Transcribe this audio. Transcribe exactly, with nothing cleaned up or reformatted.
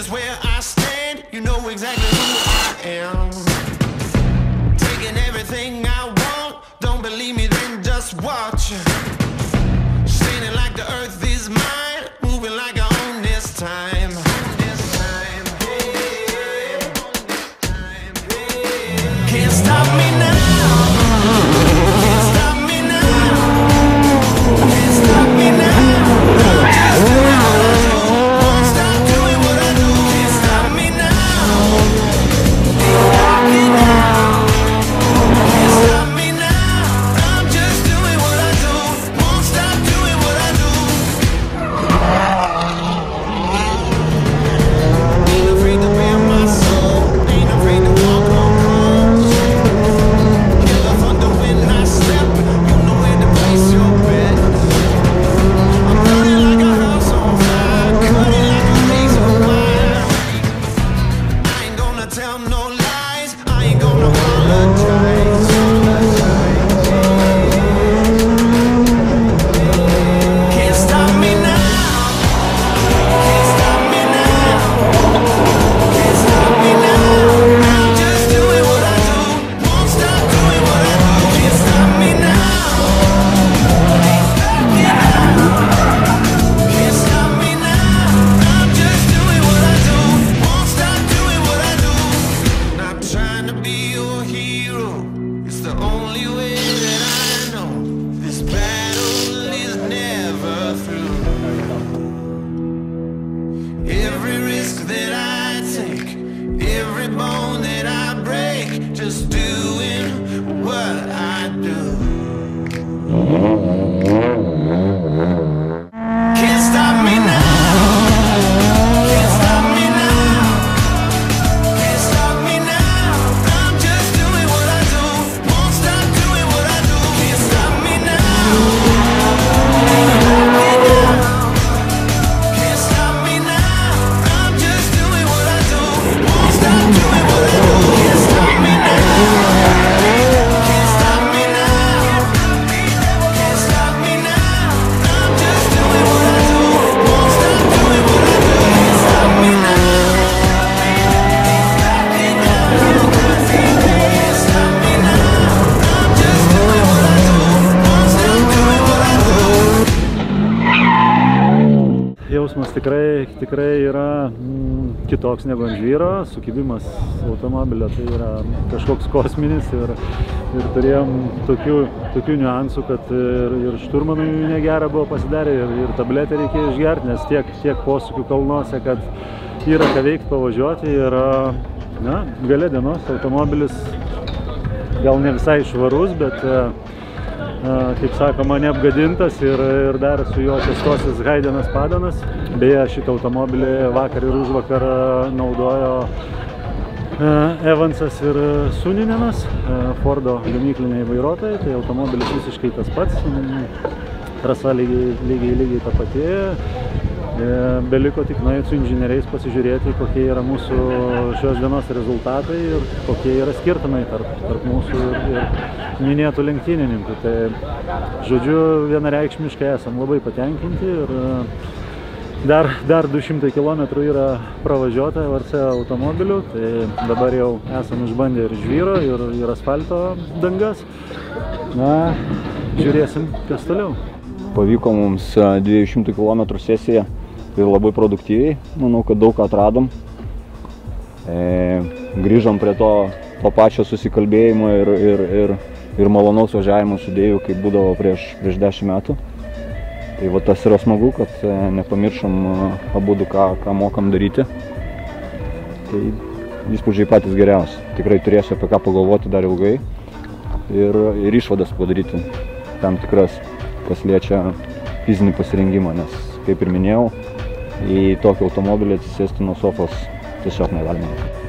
just where I stand. You know exactly who I am. Taking everything I want. Don't believe me, then just watch. Standing like the earth is mine. Moving like I own this time. Can't stop me now. Can't stop me now. Can't stop me now. Just do what I do. Won't stop doing what I do. Can't stop me now. Can't stop me now. Can't stop me now. I'm just doing what I do. Won't stop doing what I do. Ain't afraid to bare my soul. Ain't afraid to walk on. Jausmas tikrai, tikrai yra mm, kitoks negu ant žvyro, sukibimas automobilio tai yra kažkoks kosminis ir, ir turėjom tokių, tokių niuansų, kad ir, ir šturmanui negera buvo pasidarę ir, ir tabletę reikėjo išgerti, nes tiek, tiek posūkių kalnuose, kad yra ką veikti, pavažiuoti ir na, gale dienos automobilis gal ne visai švarus, bet kaip sakoma, neapgadintas ir, ir dar su juo testuosis Haidenas Padanas. Beje, šitą automobilį vakar ir užvakar naudojo Evansas ir Suninenas, Fordo gamykliniai vairuotojai, tai automobilis visiškai tas pats, trasa lygiai, lygiai, lygiai ta pati. Beliko tik nueiti su inžinieriais pasižiūrėti, kokie yra mūsų šios dienos rezultatai ir kokie yra skirtumai tarp, tarp mūsų ir, ir minėtų lenktynininkų. Tai, žodžiu, vienareikšmiškai esam labai patenkinti ir dar, dar du šimtai kilometrų yra pravažiuota V R C automobilių, tai dabar jau esam išbandę ir žvyro, ir, ir asfalto dangas. Na, žiūrėsim, kas toliau. Pavyko mums dviejų šimtų kilometrų sesija ir labai produktyviai. Manau, kad daug atradom. E, grįžom prie to, to pačio susikalbėjimo ir, ir, ir, ir malonaus važiavimo sudėjų, kaip būdavo prieš, prieš dešimt metų. Tai va tas yra smagu, kad e, nepamiršom abudu, ką, ką mokam daryti. Tai įspūdžiai patys geriausi. Tikrai turėsiu apie ką pagalvoti dar ilgai ir, ir išvadas padaryti tam tikras, kas liečia fizinį pasirengimą, nes, kaip ir minėjau, į tokį automobilį atsisėsti nuo sofos tiesiog negalima.